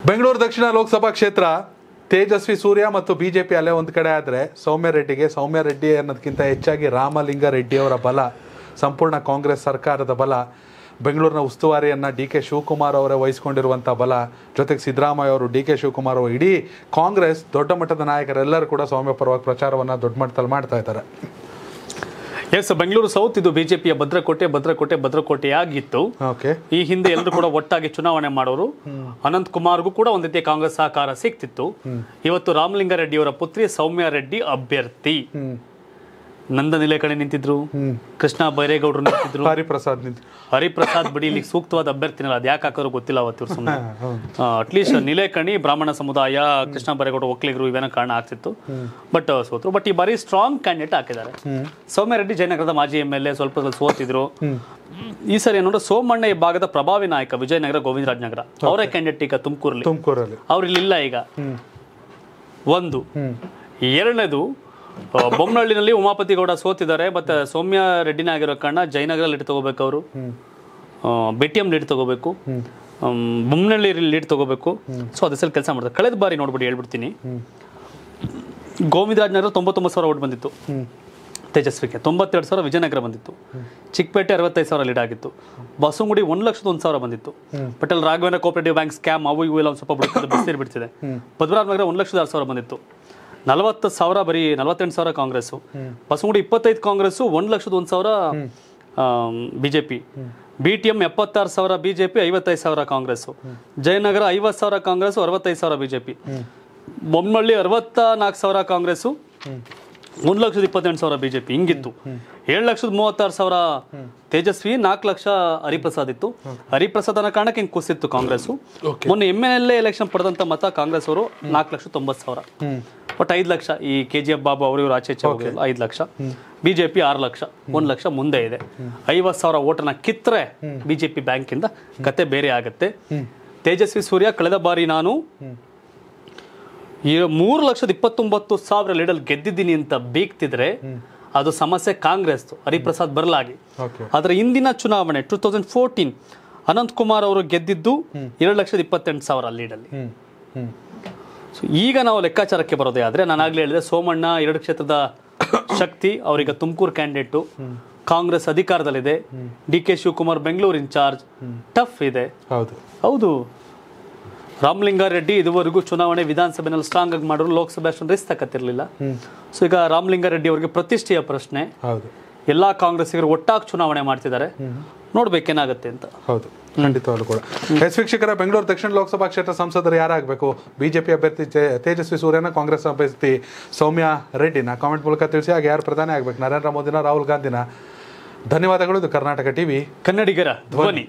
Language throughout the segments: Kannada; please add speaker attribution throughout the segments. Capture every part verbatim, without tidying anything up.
Speaker 1: ಬೆಂಗಳೂರು ದಕ್ಷಿಣ ಲೋಕಸಭಾ ಕ್ಷೇತ್ರ ತೇಜಸ್ವಿ ಸೂರ್ಯ ಮತ್ತು ಬಿಜೆಪಿ ಅಲ್ಲೇ ಒಂದು ಕಡೆ ಆದರೆ ಸೌಮ್ಯ ರೆಡ್ಡಿಗೆ ಸೌಮ್ಯ ರೆಡ್ಡಿ ಅನ್ನೋದಕ್ಕಿಂತ ಹೆಚ್ಚಾಗಿ ರಾಮಲಿಂಗ ರೆಡ್ಡಿಯವರ ಬಲ, ಸಂಪೂರ್ಣ ಕಾಂಗ್ರೆಸ್ ಸರ್ಕಾರದ ಬಲ, ಬೆಂಗಳೂರಿನ ಉಸ್ತುವಾರಿಯನ್ನು ಡಿ ಕೆ ಶಿವಕುಮಾರ್ ಅವರೇ ವಹಿಸ್ಕೊಂಡಿರುವಂಥ ಬಲ, ಜೊತೆಗೆ ಸಿದ್ದರಾಮಯ್ಯ ಅವರು, ಡಿ ಕೆ ಶಿವಕುಮಾರ್ ಅವರು, ಇಡೀ ಕಾಂಗ್ರೆಸ್ ದೊಡ್ಡ ಮಟ್ಟದ ನಾಯಕರೆಲ್ಲರೂ ಕೂಡ ಸೌಮ್ಯ ಪರವಾಗಿ ಪ್ರಚಾರವನ್ನು ದೊಡ್ಡ ಮಟ್ಟದಲ್ಲಿ ಮಾಡ್ತಾ ಇದ್ದಾರೆ.
Speaker 2: ಎಸ್, ಬೆಂಗಳೂರು ಸೌತ್ ಇದು ಬಿಜೆಪಿಯ ಭದ್ರಕೋಟೆ ಭದ್ರಕೋಟೆ ಭದ್ರಕೋಟೆಯಾಗಿತ್ತು. ಈ ಹಿಂದೆ ಎಲ್ಲರೂ ಕೂಡ ಒಟ್ಟಾಗಿ ಚುನಾವಣೆ ಮಾಡೋರು. ಅನಂತ್ ಕುಮಾರ್ಗೂ ಕೂಡ ಒಂದ್ ರೀತಿಯ ಕಾಂಗ್ರೆಸ್ ಸಹಕಾರ ಸಿಕ್ತಿತ್ತು. ಇವತ್ತು ರಾಮಲಿಂಗ ರೆಡ್ಡಿ ಅವರ ಪುತ್ರಿ ಸೌಮ್ಯ ರೆಡ್ಡಿ ಅಭ್ಯರ್ಥಿ. ನಂದ ನಿಲೇಕಣಿ ನಿಂತಿದ್ರು, ಕೃಷ್ಣ ಬೈರೇಗೌಡರು ನಿಂತಿದ್ರು,
Speaker 1: ಹರಿಪ್ರಸಾದ್ ನಿಂತಿದ್ರು.
Speaker 2: ಹರಿಪ್ರಸಾದ್ ಬಿಡಿ ಇಲ್ಲಿ ಸೂಕ್ತವಾದ ಅಭ್ಯರ್ಥಿನಲ್ಲ, ಅದು ಯಾಕೆ ಹಾಕೋರು ಗೊತ್ತಿಲ್ಲ. ಅವತ್ತು ಸುಮ್ಮನೆ ಅಟ್ಲೀಸ್ಟ್ ನಿಲೇಕಣಿ ಬ್ರಾಹ್ಮಣ ಸಮುದಾಯ, ಕೃಷ್ಣ ಬೈರೇಗೌಡ ಒಕ್ಕಲಿಗರು ಇವೇನೋ ಕಾರಣ ಆಗ್ತಿತ್ತು. ಬಟ್ ಸೋತರು. ಬಟ್ ಈ ಬಾರಿ ಸ್ಟ್ರಾಂಗ್ ಕ್ಯಾಂಡಿಡೇಟ್ ಹಾಕಿದ್ದಾರೆ. ಸೌಮ್ಯ ರೆಡ್ಡಿ ಜಯನಗರದ ಮಾಜಿ ಎಂ ಎಲ್ ಎ, ಸ್ವಲ್ಪ ಸೋತಿದ್ರು. ಈ ಸರಿ ಏನಂದ್ರೆ ಸೋಮಣ್ಣ ಈ ಭಾಗದ ಪ್ರಭಾವಿ ನಾಯಕ, ವಿಜಯನಗರ ಗೋವಿಂದರಾಜ್ ನಗರ ಅವರೇ ಕ್ಯಾಂಡಿಡೇಟ್ ಈಗ ತುಮಕೂರಲ್ಲಿ.
Speaker 1: ತುಮಕೂರಲ್ಲಿ
Speaker 2: ಅವ್ರು ಇಲ್ಲಿಲ್ಲ ಈಗ. ಒಂದು ಎರಡನೇದು, ಬೊಮ್ಮನಹಳ್ಳಿನಲ್ಲಿ ಉಮಾಪತಿ ಗೌಡ ಸೋತಿದ್ದಾರೆ. ಮತ್ತೆ ಸೌಮ್ಯ ರೆಡ್ಡಿನೇ ಆಗಿರೋ ಕಾರಣ ಜಯನಗರ ಲೀಡ್ ತಗೋಬೇಕು, ಅವರು ಬೆಟಿಎಂ ಲೀಡ್ ತಗೋಬೇಕು, ಬೊಮ್ಮನಹಳ್ಳಿ ಲೀಡ್ ತಗೋಬೇಕು. ಸೊ ಅದೆಸಲ್ಲಿ ಕೆಲಸ ಮಾಡ್ತಾರೆ. ಕಳೆದ ಬಾರಿ ನೋಡ್ಬಿಟ್ಟು ಹೇಳ್ಬಿಡ್ತೀನಿ, ಗೋವಿಂದರಾಜ್ ನಗರ ತೊಂಬತ್ತೊಂಬತ್ತು ಸಾವಿರ ಓಟ್ ಬಂದಿತ್ತು ತೇಜಸ್ವಿಗೆ, ತೊಂಬತ್ತೆರಡು ಸಾವಿರ ವಿಜಯನಗರ ಬಂದಿತ್ತು. ಚಿಕ್ಕಪೇಟೆ ಅರವತ್ತೈದು ಸಾವಿರ ಲೀಡ್ ಆಗಿತ್ತು. ಬಸವನಗುಡಿ ಒಂದು ಲಕ್ಷದ ಒಂದು ಸಾವಿರ ಬಂದಿತ್ತು. ಬಟ್ ಅಲ್ಲಿ ರಾಘವೇಂದ್ರ ಕೋಆಪರೇಟಿವ್ ಬ್ಯಾಂಕ್ ಸ್ಕ್ಯಾಮ್ ಅವು ಇವು ಎಲ್ಲ ಒಂದು ಸ್ವಲ್ಪ ಬಿಡ್ತಿದೆ, ಬಸ್ತೀರ್ ಬಿಡ್ತಿದೆ. ಪದ್ಮನಾಭ ನಗರ ಒಂದು ಲಕ್ಷದ ಆರು ಸಾವಿರ ಬಂದಿತ್ತು. ನಲವತ್ತು ಸಾವಿರ ಬರೀ ನಲವತ್ತೆಂಟು ಸಾವಿರ ಕಾಂಗ್ರೆಸ್ಸು. ಬಸವನಗುಡಿ ಇಪ್ಪತ್ತೈದು ಕಾಂಗ್ರೆಸ್ಸು, ಒಂದು ಲಕ್ಷದ ಒಂದು ಸಾವಿರ ಬಿಜೆಪಿ. ಬಿ ಟಿ ಎಂ ಎಪ್ಪತ್ತಾರು ಸಾವಿರ ಬಿಜೆಪಿ, ಐವತ್ತೈದು ಸಾವಿರ ಕಾಂಗ್ರೆಸ್ಸು. ಜಯನಗರ ಐವತ್ತು ಸಾವಿರ ಕಾಂಗ್ರೆಸ್ಸು, ಅರವತ್ತೈದು ಸಾವಿರ ಬಿಜೆಪಿ. ಬೊಮ್ಮನಹಳ್ಳಿ ಅರವತ್ತ ನಾಲ್ಕು ಸಾವಿರ ಕಾಂಗ್ರೆಸ್ಸು, ಒಂದು ಲಕ್ಷದ ಇಪ್ಪತ್ತೆಂಟು ಸಾವಿರ ಬಿಜೆಪಿ. ಹಿಂಗಿತ್ತು. ಏಳು ಲಕ್ಷದ ಮೂವತ್ತಾರು ಸಾವಿರ ತೇಜಸ್ವಿ, ನಾಲ್ಕು ಲಕ್ಷ ಹರಿಪ್ರಸಾದ್ ಇತ್ತು. ಹರಿಪ್ರಸಾದ್ ಅನ್ನೋ ಕಾರಣಕ್ಕೆ ಹಿಂಗೆ ಕುಸಿತ್ತು ಕಾಂಗ್ರೆಸ್. ಮೊನ್ನೆ ಎಮ್ ಎಲ್ ಎ ಎಲೆಕ್ಷನ್ ಪಡೆದಂತ ಮತ ಕಾಂಗ್ರೆಸ್ ಅವರು ನಾಲ್ಕು ಲಕ್ಷ ತೊಂಬತ್ತು ಸಾವಿರ. ಬಟ್ ಐದು ಲಕ್ಷ ಈ ಕೆ ಜಿ ಎಫ್ ಬಾಬು ಅವರು ಇವರು ಆಚೆ ಹೋಗಿಲ್ಲ, ಐದು ಲಕ್ಷ. ಬಿಜೆಪಿ ಆರು ಲಕ್ಷ, ಒಂದು ಲಕ್ಷ ಮುಂದೆ ಇದೆ. ಐವತ್ತು ಸಾವಿರ ಓಟನ್ನ ಕಿತ್ತರೆ ಬಿಜೆಪಿ ಬ್ಯಾಂಕಿಂದ ಕತೆ ಬೇರೆ ಆಗುತ್ತೆ. ತೇಜಸ್ವಿ ಸೂರ್ಯ ಕಳೆದ ಬಾರಿ ನಾನು ಈ ಮೂರು ಲಕ್ಷದ ಇಪ್ಪತ್ತೊಂಬತ್ತು ಸಾವಿರ ಲೀಡಲ್ಲಿ ಗೆದ್ದಿದ್ದೀನಿ ಅಂತ ಬೀಗ್ತಿದ್ರೆ ಅದು ಸಮಸ್ಯೆ ಕಾಂಗ್ರೆಸ್, ಹರಿಪ್ರಸಾದ್ ಬರಲಾಗಿ. ಆದ್ರೆ ಇಂದಿನ ಚುನಾವಣೆ two thousand fourteen Ananth Kumar ಅವರು ಗೆದ್ದಿದ್ದು ಎರಡು ಲಕ್ಷದ ಇಪ್ಪತ್ತೆಂಟು ಸಾವಿರ ಲೀಡಲ್ಲಿ. ಸೊ ಈಗ ನಾವು ಲೆಕ್ಕಾಚಾರಕ್ಕೆ ಬರೋದೇ ಆದ್ರೆ, ನಾನು ಆಗ್ಲೇ ಹೇಳಿದೆ ಸೋಮಣ್ಣ ಎರಡು ಕ್ಷೇತ್ರದ ಶಕ್ತಿ, ಅವರೀಗ ತುಮಕೂರು ಕ್ಯಾಂಡಿಡೇಟು. ಕಾಂಗ್ರೆಸ್ ಅಧಿಕಾರದಲ್ಲಿದೆ. D K Shivakumar Bengaluru incharge. Tough ಇದೆ. ಹೌದು ಹೌದು ರಾಮಲಿಂಗ ರೆಡ್ಡಿ ಇದುವರೆಗೂ ಚುನಾವಣೆ ವಿಧಾನಸಭೆನಲ್ಲಿ ಸ್ಟ್ರಾಂಗ್ ಆಗಿ ಮಾಡಿದ್ರು, ಲೋಕಸಭೆ ಅಷ್ಟೊಂದು ರಿಸ್ಕ್ ತಕ್ಕತ್ತಿರಲಿಲ್ಲ. ಸೊ ಈಗ ರಾಮಲಿಂಗ ರೆಡ್ಡಿ ಅವರಿಗೆ ಪ್ರತಿಷ್ಠೆಯ ಪ್ರಶ್ನೆ. ಎಲ್ಲಾ ಕಾಂಗ್ರೆಸ್ಸಿಗರು ಒಟ್ಟಾಗಿ ಚುನಾವಣೆ ಮಾಡ್ತಿದ್ದಾರೆ, ನೋಡ್ಬೇಕೇನಾಗುತ್ತೆ ಅಂತ.
Speaker 1: ಹೌದು, ಖಂಡಿತವಾಗ್ಲೂ ಕೂಡ. ಎಸ್ ವೀಕ್ಷಕರ, ಬೆಂಗಳೂರು ದಕ್ಷಿಣ ಲೋಕಸಭಾ ಕ್ಷೇತ್ರ ಸಂಸದರು ಯಾರಾಗಬೇಕು? ಬಿಜೆಪಿ ಅಭ್ಯರ್ಥಿ ತೇಜಸ್ವಿ ಸೂರ್ಯನ, ಕಾಂಗ್ರೆಸ್ ಅಭ್ಯರ್ಥಿ ಸೌಮ್ಯ ರೆಡ್ಡಿನ? ಕಾಮೆಂಟ್ ಮೂಲಕ ತಿಳಿಸಿ. ಹಾಗೆ ಯಾರು ಪ್ರಧಾನಿ ಆಗಬೇಕು? ನರೇಂದ್ರ ಮೋದಿನ, ರಾಹುಲ್ ಗಾಂಧಿನ? ಧನ್ಯವಾದಗಳು. ಇದು ಕರ್ನಾಟಕ ಟಿವಿ,
Speaker 2: ಕನ್ನಡಿಗರ ಧ್ವನಿ.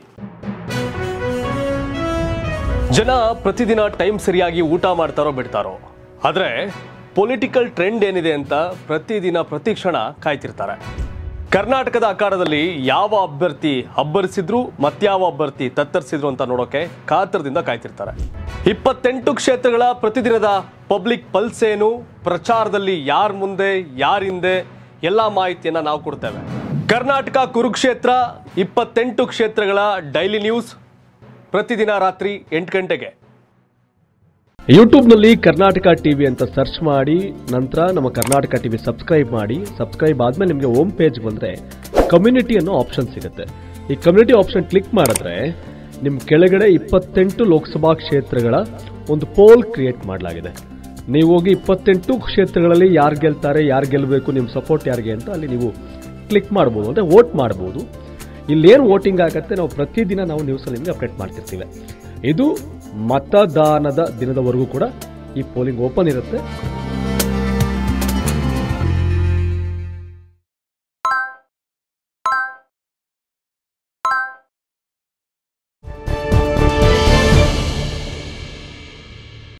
Speaker 2: ಜನ ಪ್ರತಿದಿನ ಟೈಮ್ ಸರಿಯಾಗಿ ಊಟ ಮಾಡ್ತಾರೋ ಬಿಡ್ತಾರೋ, ಆದ್ರೆ ಪೊಲಿಟಿಕಲ್ ಟ್ರೆಂಡ್ ಏನಿದೆ ಅಂತ ಪ್ರತಿದಿನ ಪ್ರತಿ ಕ್ಷಣ ಕಾಯ್ತಿರ್ತಾರೆ. ಕರ್ನಾಟಕದ ಅಖಾಡದಲ್ಲಿ ಯಾವ ಅಭ್ಯರ್ಥಿ ಅಬ್ಬರಿಸಿದ್ರು ಮತ್ಯಾವ ಅಭ್ಯರ್ಥಿ ತತ್ತರಿಸಿದ್ರು ಅಂತ ನೋಡೋಕೆ ಕಾತರದಿಂದ ಕಾಯ್ತಿರ್ತಾರೆ. ಇಪ್ಪತ್ತೆಂಟು ಕ್ಷೇತ್ರಗಳ ಪ್ರತಿದಿನದ ಪಬ್ಲಿಕ್ ಪಲ್ಸ್ ಏನು, ಪ್ರಚಾರದಲ್ಲಿ ಯಾರ ಮುಂದೆ ಯಾರ ಹಿಂದೆ, ಎಲ್ಲ ಮಾಹಿತಿಯನ್ನ ನಾವು ಕೊಡ್ತೇವೆ. ಕರ್ನಾಟಕ ಕುರುಕ್ಷೇತ್ರ, ಇಪ್ಪತ್ತೆಂಟು ಕ್ಷೇತ್ರಗಳ ಡೈಲಿ ನ್ಯೂಸ್ ಪ್ರತಿದಿನ ರಾತ್ರಿ ಎಂಟು ಗಂಟೆಗೆ
Speaker 3: ಯೂಟ್ಯೂಬ್ನಲ್ಲಿ ಕರ್ನಾಟಕ ಟಿವಿ ಅಂತ ಸರ್ಚ್ ಮಾಡಿ, ನಂತರ ನಮ್ಮ ಕರ್ನಾಟಕ ಟಿವಿ ಸಬ್ಸ್ಕ್ರೈಬ್ ಮಾಡಿ. ಸಬ್ಸ್ಕ್ರೈಬ್ ಆದ್ಮೇಲೆ ನಿಮಗೆ ಹೋಮ್ ಪೇಜ್ ಬಂದ್ರೆ ಕಮ್ಯುನಿಟಿ ಅನ್ನೋ ಆಪ್ಷನ್ ಸಿಗುತ್ತೆ. ಈ ಕಮ್ಯುನಿಟಿ ಆಪ್ಷನ್ ಕ್ಲಿಕ್ ಮಾಡಿದ್ರೆ ನಿಮ್ ಕೆಳಗಡೆ ಇಪ್ಪತ್ತೆಂಟು ಲೋಕಸಭಾ ಕ್ಷೇತ್ರಗಳ ಒಂದು ಪೋಲ್ ಕ್ರಿಯೇಟ್ ಮಾಡಲಾಗಿದೆ. ನೀವು ಹೋಗಿ ಇಪ್ಪತ್ತೆಂಟು ಕ್ಷೇತ್ರಗಳಲ್ಲಿ ಯಾರು ಗೆಲ್ತಾರೆ, ಯಾರು ಗೆಲ್ಲಬೇಕು, ನಿಮ್ಮ ಸಪೋರ್ಟ್ ಯಾರಿಗೆ ಅಂತ ಅಲ್ಲಿ ನೀವು ಕ್ಲಿಕ್ ಮಾಡ್ಬೋದು, ಅಂದರೆ ವೋಟ್ ಮಾಡ್ಬೋದು. ಇಲ್ಲೇನು ವೋಟಿಂಗ್ ಆಗುತ್ತೆ ನಾವು ಪ್ರತಿದಿನ ನಾವು ನ್ಯೂಸಲ್ಲಿ ನಿಮಗೆ ಅಪ್ಡೇಟ್ ಮಾಡ್ತಿರ್ತೀವಿ. ಇದು ಮತದಾನದ ದಿನದವರೆಗೂ ಕೂಡ ಈ ಪೋಲಿಂಗ್ ಓಪನ್ ಇರುತ್ತೆ.